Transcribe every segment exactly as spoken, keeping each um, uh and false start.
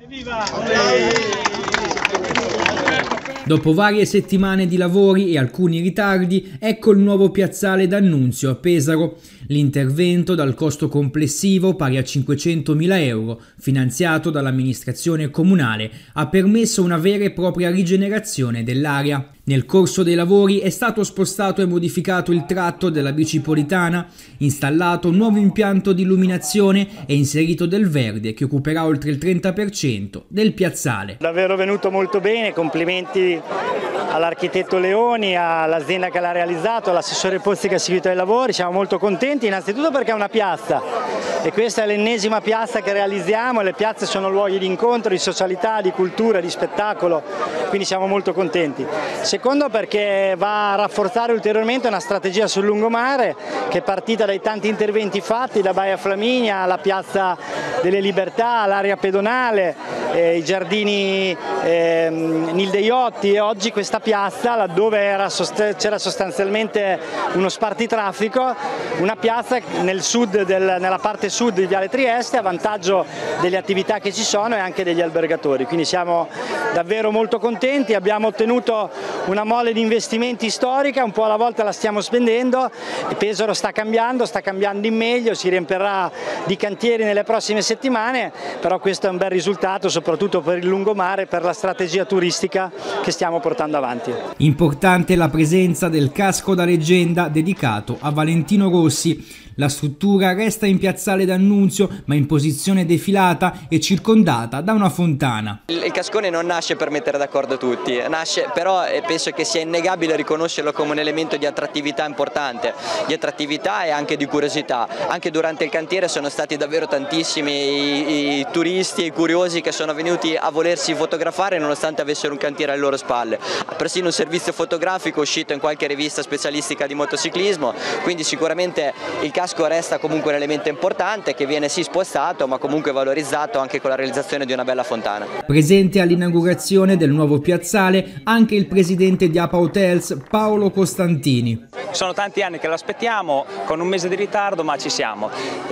Dopo varie settimane di lavori e alcuni ritardi, ecco il nuovo piazzale d'Annunzio a Pesaro. L'intervento, dal costo complessivo pari a cinquecentomila euro, finanziato dall'amministrazione comunale, ha permesso una vera e propria rigenerazione dell'area. Nel corso dei lavori è stato spostato e modificato il tratto della bicipolitana, installato un nuovo impianto di illuminazione e inserito del verde che occuperà oltre il trenta per cento del piazzale. Davvero venuto molto bene, complimenti all'architetto Leoni, all'azienda che l'ha realizzato, all'assessore Pozzi che ha seguito i lavori. Siamo molto contenti innanzitutto perché è una piazza e questa è l'ennesima piazza che realizziamo. Le piazze sono luoghi di incontro, di socialità, di cultura, di spettacolo, quindi siamo molto contenti. Secondo perché va a rafforzare ulteriormente una strategia sul lungomare che è partita dai tanti interventi fatti, da Baia Flaminia alla Piazza delle Libertà, l'area pedonale, eh, i giardini eh, Nilde Iotti, e oggi questa piazza, laddove c'era sostanzialmente uno spartitraffico, una piazza nel sud del, nella parte sud di Viale Trieste a vantaggio delle attività che ci sono e anche degli albergatori, quindi siamo davvero molto contenti. Abbiamo ottenuto una mole di investimenti storica, un po' alla volta la stiamo spendendo, e Pesaro sta cambiando, sta cambiando in meglio, si riempirà di cantieri nelle prossime settimane, però questo è un bel risultato soprattutto per il lungomare, per la strategia turistica che stiamo portando avanti. Importante la presenza del casco da leggenda dedicato a Valentino Rossi. La struttura resta in piazzale d'Annunzio, ma in posizione defilata e circondata da una fontana. Il, il cascone non nasce per mettere d'accordo tutti, nasce, però penso che sia innegabile riconoscerlo come un elemento di attrattività importante, di attrattività e anche di curiosità. Anche durante il cantiere sono stati davvero tantissimi i, i turisti e i curiosi che sono venuti a volersi fotografare nonostante avessero un cantiere alle loro spalle. Persino un servizio fotografico uscito in qualche rivista specialistica di motociclismo, quindi sicuramente il casco resta comunque un elemento importante che viene sì spostato ma comunque valorizzato anche con la realizzazione di una bella fontana. Presente all'inaugurazione del nuovo piazzale anche il presidente di A P A Hotels Paolo Costantini. Sono tanti anni che lo aspettiamo, con un mese di ritardo, ma ci siamo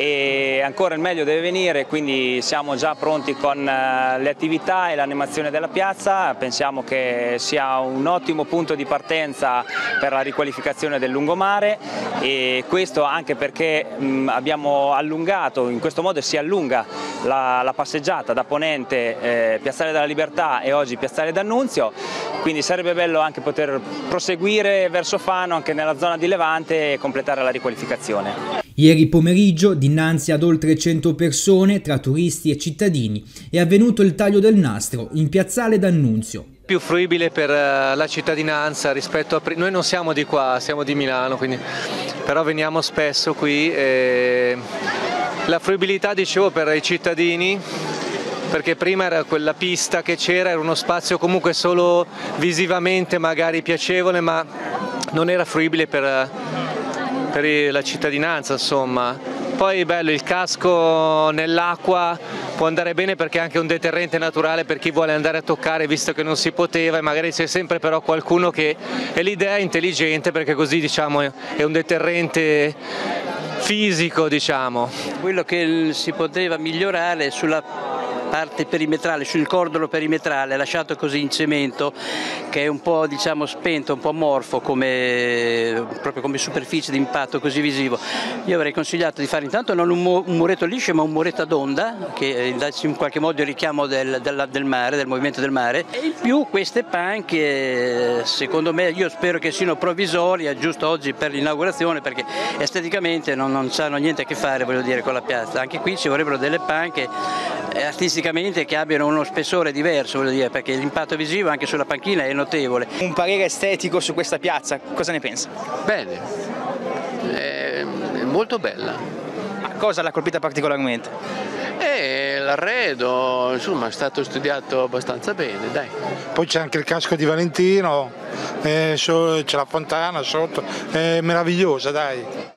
e ancora il meglio deve venire, quindi siamo già pronti con le attività e l'animazione della piazza. Pensiamo che sia un ottimo punto di partenza per la riqualificazione del lungomare, e questo anche perché mh, abbiamo allungato, in questo modo si allunga la, la passeggiata da Ponente, eh, Piazzale della Libertà e oggi Piazzale d'Annunzio, quindi sarebbe bello anche poter proseguire verso Fano anche nella zona di Levante e completare la riqualificazione. Ieri pomeriggio, dinanzi ad oltre cento persone tra turisti e cittadini, è avvenuto il taglio del nastro in Piazzale d'Annunzio. Più fruibile per la cittadinanza rispetto a... Noi non siamo di qua, siamo di Milano, quindi... però veniamo spesso qui. E... La fruibilità, dicevo, per i cittadini, perché prima era quella pista che c'era, era uno spazio comunque solo visivamente magari piacevole, ma non era fruibile per, per la cittadinanza, insomma. Poi bello, il casco nell'acqua può andare bene perché è anche un deterrente naturale per chi vuole andare a toccare, visto che non si poteva, e magari c'è sempre però qualcuno che... E l'idea è intelligente perché così, diciamo, è un deterrente fisico, diciamo. Quello che si poteva migliorare sulla parte perimetrale, sul cordolo perimetrale lasciato così in cemento, che è un po', diciamo, spento, un po' amorfo come, proprio come superficie di impatto così visivo. Io avrei consigliato di fare intanto non un, mu un muretto liscio ma un muretto ad onda che dà in qualche modo il richiamo del, del, del mare, del movimento del mare, e in più queste panche secondo me, io spero che siano provvisorie, giusto oggi per l'inaugurazione, perché esteticamente non, non hanno niente a che fare, voglio dire, con la piazza. Anche qui ci vorrebbero delle panche artisticamente che abbiano uno spessore diverso, voglio dire, perché l'impatto visivo anche sulla panchina è notevole. Un parere estetico su questa piazza, cosa ne pensa? Bene, è molto bella. Ma cosa l'ha colpita particolarmente? E l'arredo, insomma, è stato studiato abbastanza bene, dai. Poi c'è anche il casco di Valentino, c'è la fontana sotto, è meravigliosa, dai.